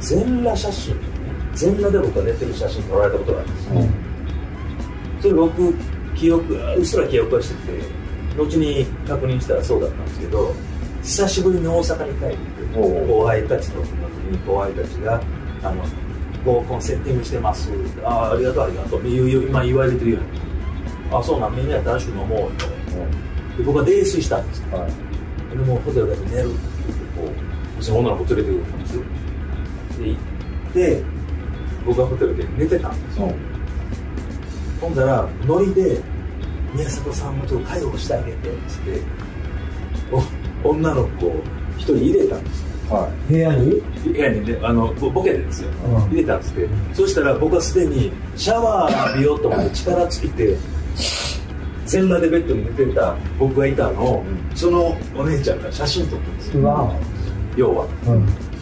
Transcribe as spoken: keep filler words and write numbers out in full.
全裸写真、全裸で僕が寝てる写真撮られたことがあるんですよ、うん、それ僕記憶うっすら記憶はしてて、後に確認したらそうだったんですけど、久しぶりに大阪に帰って後輩たちと時に後輩たちがあの合コンセッティングしてます、ああありがとうありがとう今言われてるように、あそうなんみんなで楽しく飲もうよ、うん、で僕は泥酔したんですよ、はい、でもうホテルで寝るって言ってこうその女の子連れてくるんですよ。で行って僕はホテルで寝てたんですよ、うん、ほんだらノリで宮迫さんもちょっと介護してあげてってって女の子を一人入れたんですよ、はい、部屋に部屋にね、あのボケでですよ、うん、入れたんですけど、そしたら僕はすでにシャワー浴びようと思って力尽きて全裸でベッドに寝てた僕がいたのを、うん、そのお姉ちゃんが写真撮ったんですよ、要は、うん